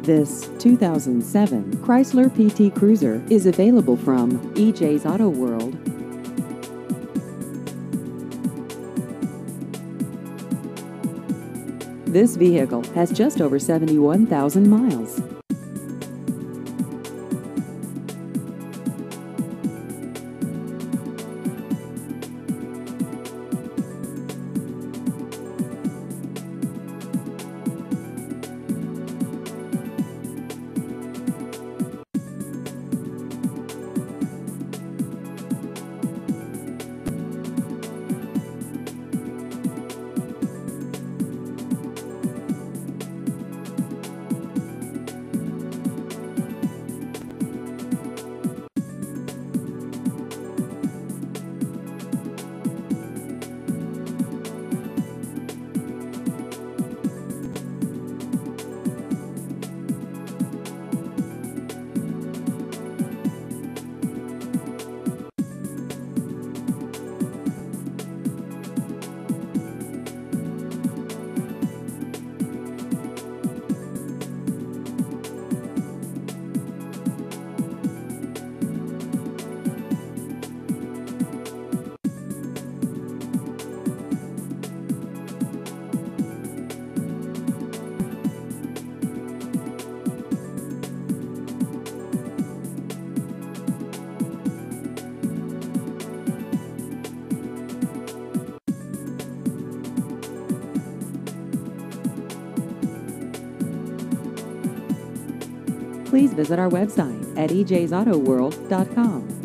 This 2007 Chrysler PT Cruiser is available from EJ's Auto World. This vehicle has just over 71,000 miles. Please visit our website at ejsautoworld.com.